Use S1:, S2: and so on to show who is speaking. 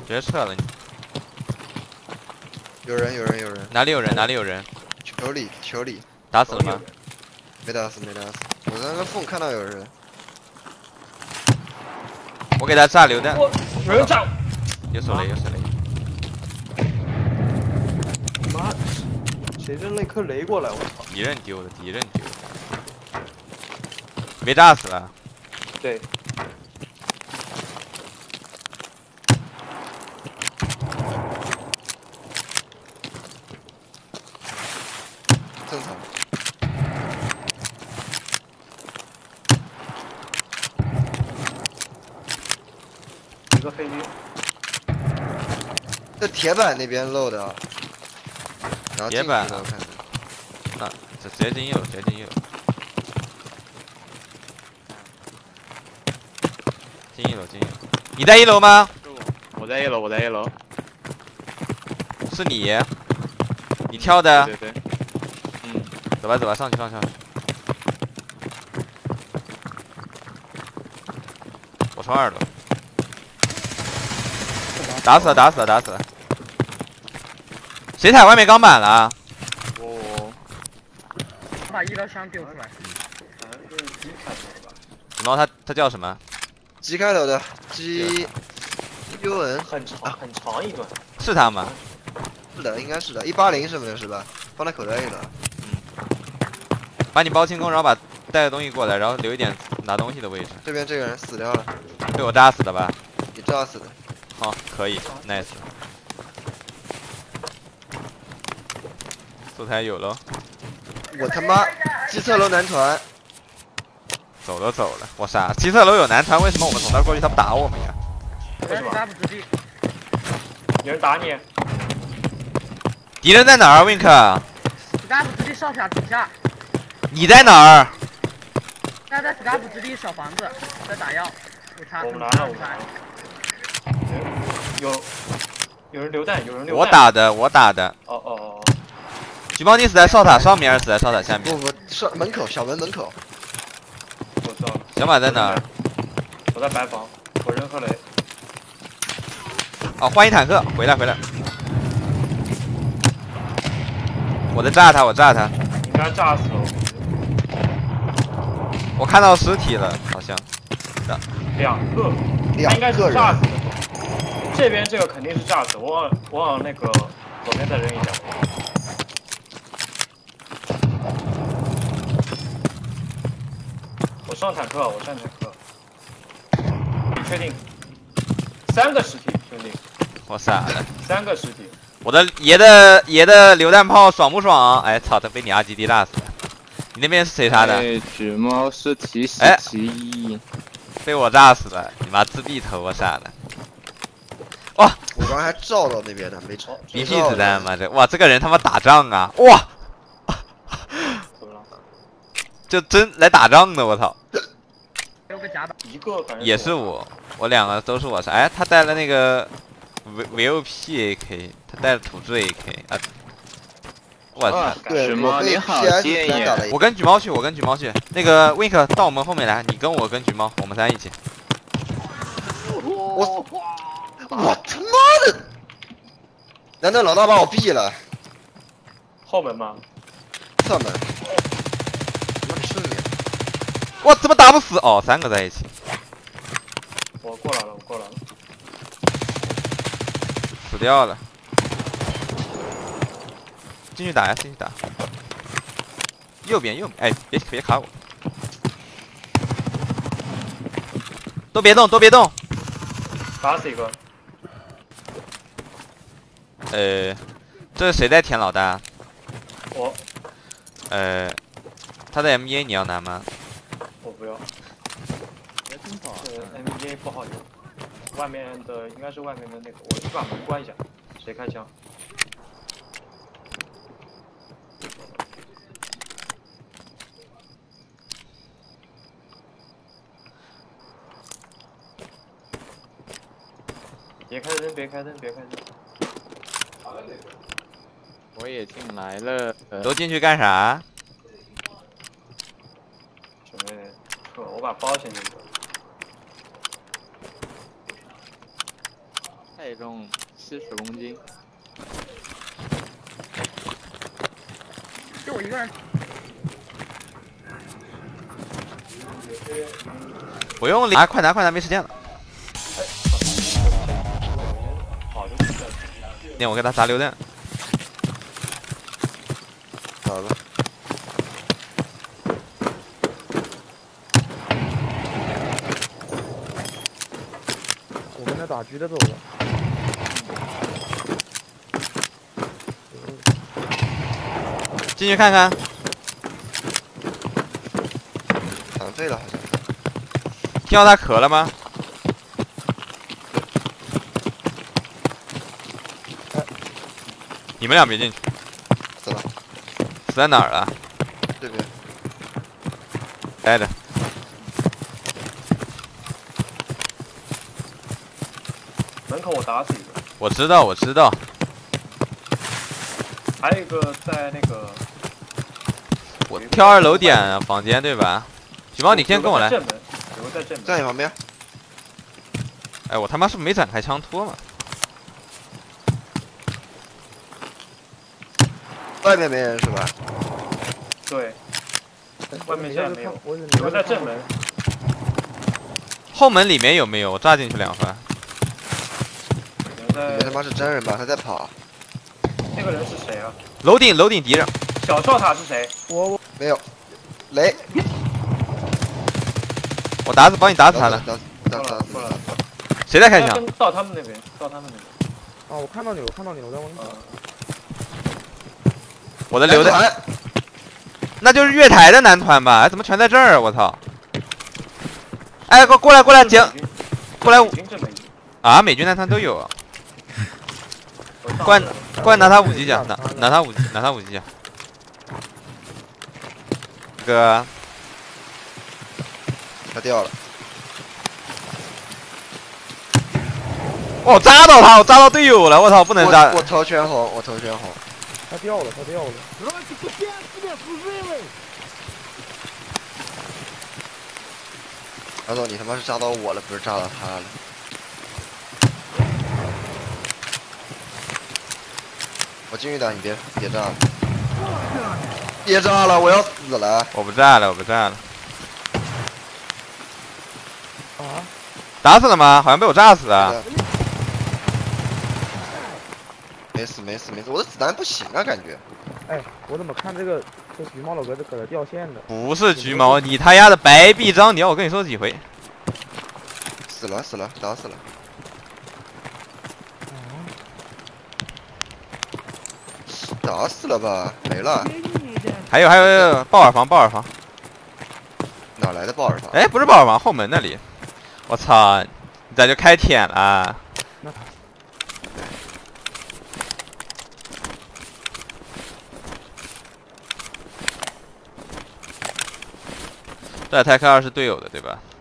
S1: 直接撤了你。
S2: 有人，有人，有人。
S1: 哪里有人？哪里有人？
S2: 球里，球里。
S1: 打死了吗？
S2: 没打死，没打死。我在那个缝看到有人。
S1: 我给他炸榴弹。
S3: 有人炸！
S1: 有手雷，有手雷。
S3: 妈，谁扔了一颗雷过来？我操！
S1: 敌人丢的，敌人丢的。被炸死了。
S3: 对。
S2: 正常。
S3: 一个飞机。
S2: 这铁板那边漏的。然后
S1: 铁板
S2: 我看着。
S1: 啊，这直接进一楼，直接进一楼。进一楼，进一楼。你在一楼吗？
S4: 我在一楼，我在一楼。
S1: 是你？你跳的？
S4: 对对对。嗯。
S1: 走吧，走吧，上去，上去，上去。我从2楼。打死了，打死了，打死了。谁踩外面钢板了？
S4: 我
S5: 把医疗箱丢出来。
S3: 好像是G开头的吧？
S1: 然后他叫什么
S2: ？G 开头的 G U N，
S3: 很长一段。
S1: 是他吗？
S2: 是的，应该是的。180什么的是吧？放在口袋里了。
S1: 把你包清空，然后把带的东西过来，然后留一点拿东西的位置。
S2: 这边这个人死掉了。
S1: 被我炸死的吧？
S2: 你炸死的。
S1: 好，可以 ，nice。素材有了。
S2: 我他妈基测楼男团。
S1: 走了走了，我傻。基测楼有男团，为什么我们从那过去他不打我们呀？
S3: 为什么？
S5: 之地。
S3: 有人打你。
S1: 敌人在哪儿 ？Wink。
S5: Skype 之地少小底下。
S1: 你在哪儿？
S5: 他在 Skype 之地小房子在打药。
S3: 我们拿了，我们拿了。有人榴弹，有人榴弹。
S1: 我打的，我打的。
S3: 哦哦哦。
S1: 举报你死在哨塔上面，还是死在哨塔下面？
S2: 不，是门口，小门门口。
S3: 我知道了。
S1: 小马在哪儿？
S3: 我在白房，我扔颗雷。
S1: 哦，换一坦克，回来回来。我在炸他，我炸他。
S3: 应该炸死了。
S1: 我看到尸体了，好像。
S3: 两个。他应该是炸死的。这边这个肯定是炸死，我往那个左边再扔一下。我上坦克，我上坦克。你确定？3个尸体，兄弟。
S1: 我傻了。
S3: 3个尸体。
S1: 我的爷的榴弹炮爽不爽？哎，操！他被你RGD炸死了。你那边是谁杀的？
S4: 橘猫尸体袭击。
S1: 被我炸死了！你妈自闭头，我傻了。哇！
S2: 我刚才还照到那边的，没照。
S1: BP 子弹吗？这哇，这个人他妈打仗啊！哇！就真来打仗的，我操！
S3: 一个反正
S1: 也是我2个都是我杀。哎，他带了那个 VOP AK， 他带了土制 AK 啊！我操！
S2: 对，我被 PS3 打了。
S1: 我跟橘猫去，我跟橘猫去。那个 Wink 到我们后面来，你跟我跟橘猫，我们3一起。
S2: 我他妈的！难道老大把我毙了？
S3: 后门吗？
S2: 侧门。他妈的顺眼！
S1: 我怎么打不死？哦，3个在一起。
S3: 我过来了，我过来了。
S1: 死掉了。进去打呀，进去打。右边，哎，别卡我。都别动，都别动。
S3: 打死一个。
S1: 这是谁在舔老大？
S3: 我。
S1: 他的 MEA 你要拿吗？
S3: 我不要。MEA 不好用，外面的应该是外面的那个，我去把门关一下。谁开枪？别开灯，别开灯，别开灯。
S4: 我也进来了。
S1: 都进去干啥？
S3: 准备我把包先扔掉。
S4: 太太重70公斤。
S5: 就我一个人。
S1: 不用理，啊，快拿，没时间了。
S3: 好的，
S1: 那我给他砸榴弹。
S2: 好了，
S6: 我跟他打狙的走了。
S1: 进去看看。
S2: 残废了好像。
S1: 听到他壳了吗？你们俩别进去。
S2: 死了，
S1: 死在哪儿了？
S2: 这边。
S1: 待着。
S3: 门口我打死一个，
S1: 我知道。
S3: 还有一个在那个
S1: 我跳2楼点房间对吧？橘猫，你先跟我来。
S3: 有个在正门，
S2: 在你旁边。
S1: 哎，我他妈是不是没展开枪托嘛？
S2: 外面没人是吧？
S3: 对，外面现在没有，
S6: 我
S3: 有个在正门，
S1: 后门里面有没有？我炸进去2发。
S3: 有个在
S2: 你们他妈是真人吧？他在跑。
S3: 那个人是谁啊？
S1: 楼顶敌人。
S3: 小哨塔是谁？
S6: 我
S2: 没有。雷。
S1: 帮你打死他了。
S3: 过了。
S1: 谁在开枪？
S3: 到他们那边。
S6: 啊，我看到你，我在往你走。
S1: 我的榴弹。那就是月台的男团吧？哎，怎么全在这儿？我操！哎，过来，捡，过来。啊，美军男团都有啊。过来拿他武器去，拿他武器去。哥。
S2: 他掉了。
S1: 哦，扎到他，我扎到队友了，我操，不能扎。
S2: 我头全红。
S6: 他掉了。
S2: 阿总，你他妈是扎到我了，不是扎到他了。我继续打，你别炸了。别炸了，我要死了。
S1: 我不炸了。
S6: 啊？
S1: 打死了吗？好像被我炸死啊。
S2: 没死，我的子弹不行啊，感觉。
S6: 哎，我怎么看这橘猫老哥这搁这掉线的？
S1: 不是橘猫，你他丫的白臂张鸟，我跟你说几回。
S2: 死了，打死了。打死了吧？没了。
S1: 还有，豹耳房。
S2: 哪来的豹耳房？
S1: 哎，不是豹耳房，后门那里。我操，你咋就开舔了？这泰克2是队友的对吧？